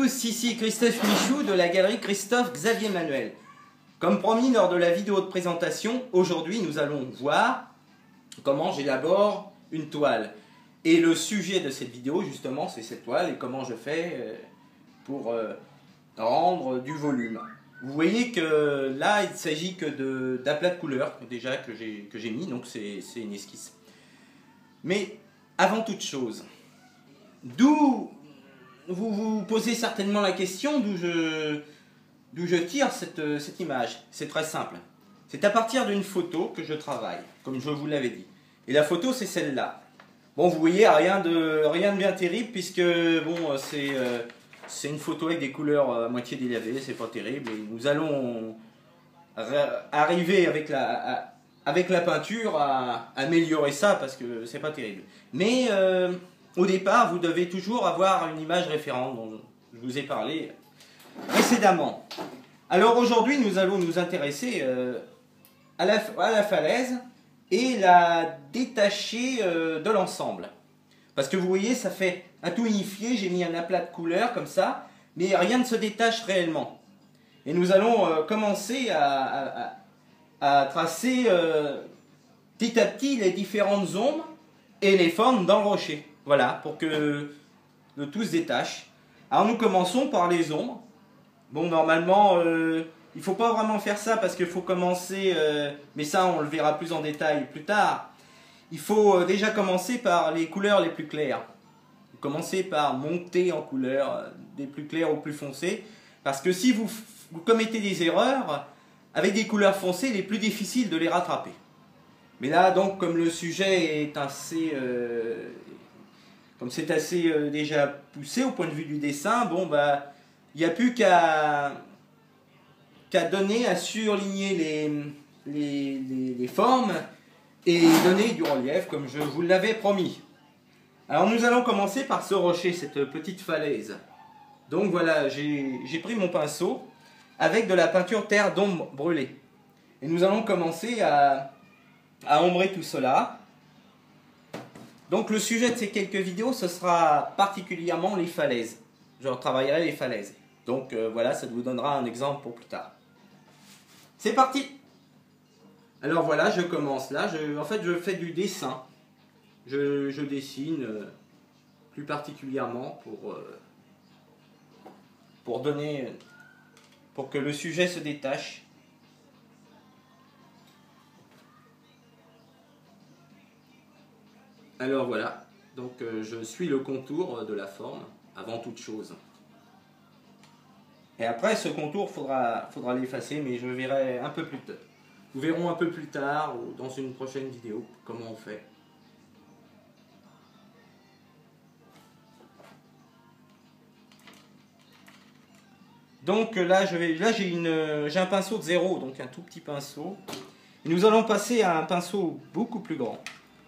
tous, ici Christophe Michou de la galerie Christophe Xavier Manuel. Comme promis lors de la vidéo de présentation, aujourd'hui nous allons voir comment j'élabore une toile. Et le sujet de cette vidéo justement c'est cette toile et comment je fais pour rendre du volume. Vous voyez que là il ne s'agit que d'aplats de couleurs déjà que j'ai mis, donc c'est une esquisse. Mais avant toute chose, d'où vous vous posez certainement la question d'où je tire cette image. C'est très simple. C'est à partir d'une photo que je travaille, comme je vous l'avais dit. Et la photo, c'est celle-là. Bon, vous voyez, rien de bien terrible, puisque bon, c'est une photo avec des couleurs à moitié délavées, c'est pas terrible. Et nous allons arriver avec la peinture à améliorer ça, parce que c'est pas terrible. Mais au départ, vous devez toujours avoir une image référente dont je vous ai parlé précédemment. Alors aujourd'hui, nous allons nous intéresser à la falaise et la détacher de l'ensemble. Parce que vous voyez, ça fait un tout unifié, j'ai mis un aplat de couleurs comme ça, mais rien ne se détache réellement. Et nous allons commencer à tracer petit à petit les différentes ombres et les formes dans le rocher. Voilà, pour que le tout se détache. Alors nous commençons par les ombres. Bon, normalement, il ne faut pas vraiment faire ça parce qu'il faut commencer, mais ça on le verra plus en détail plus tard. Il faut déjà commencer par les couleurs les plus claires. Vous commencez par monter en couleurs des plus claires aux plus foncées. Parce que si vous commettez des erreurs, avec des couleurs foncées, il est plus difficile de les rattraper. Mais là, donc, comme le sujet est assez... comme c'est assez déjà poussé au point de vue du dessin, bon, bah, il n'y a plus qu'à donner, à surligner les formes et donner du relief, comme je vous l'avais promis. Alors, nous allons commencer par ce rocher, cette petite falaise. Donc, voilà, j'ai pris mon pinceau avec de la peinture terre d'ombre brûlée. Et nous allons commencer à ombrer tout cela. Donc le sujet de ces quelques vidéos, ce sera particulièrement les falaises. Je travaillerai les falaises. Donc voilà, ça vous donnera un exemple pour plus tard. C'est parti! Alors voilà, je commence là. En fait, je fais du dessin. Je dessine plus particulièrement pour que le sujet se détache. Alors voilà, donc je suis le contour de la forme avant toute chose. Et après ce contour, faudra l'effacer, mais je verrai un peu plus tard. Nous verrons un peu plus tard ou dans une prochaine vidéo comment on fait. Donc là j'ai un pinceau de 0, donc un tout petit pinceau. Et nous allons passer à un pinceau beaucoup plus grand.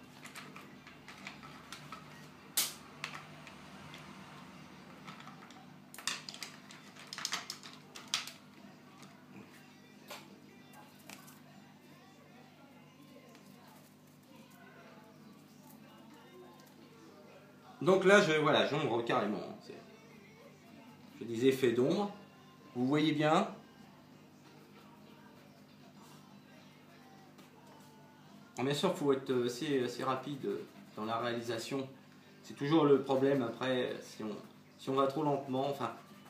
Donc là, j'ombre carrément. J'ai des effets d'ombre. Vous voyez bien. Bien sûr, il faut être assez rapide dans la réalisation. C'est toujours le problème après, si on va trop lentement. Enfin.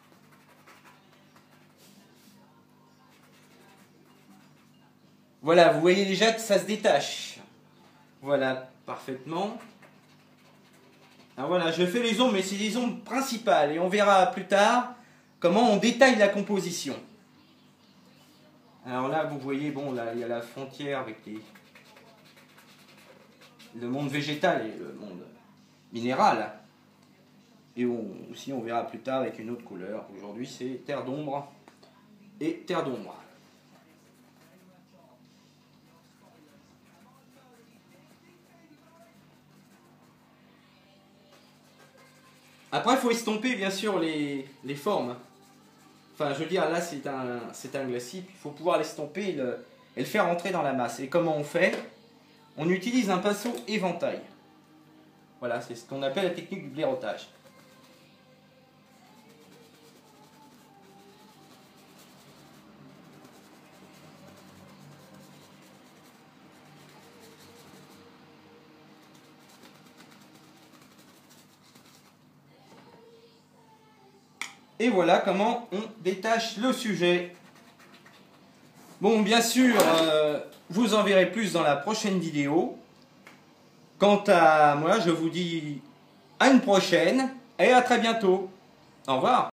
Voilà, vous voyez déjà que ça se détache. Voilà, parfaitement. Alors voilà, je fais les ombres, mais c'est les ombres principales. Et on verra plus tard comment on détaille la composition. Alors là, vous voyez, bon, là, il y a la frontière avec le monde végétal et le monde minéral. Et aussi, on verra plus tard avec une autre couleur. Aujourd'hui, c'est terre d'ombre et terre d'ombre. Après, il faut estomper bien sûr les formes. Enfin, je veux dire, là c'est un glacis, il faut pouvoir l'estomper et le faire entrer dans la masse. Et comment on fait? On utilise un pinceau éventail. Voilà, c'est ce qu'on appelle la technique du blaireautage. Et voilà comment on détache le sujet. Bon, bien sûr, vous en verrez plus dans la prochaine vidéo. Quant à moi, je vous dis à une prochaine et à très bientôt. Au revoir.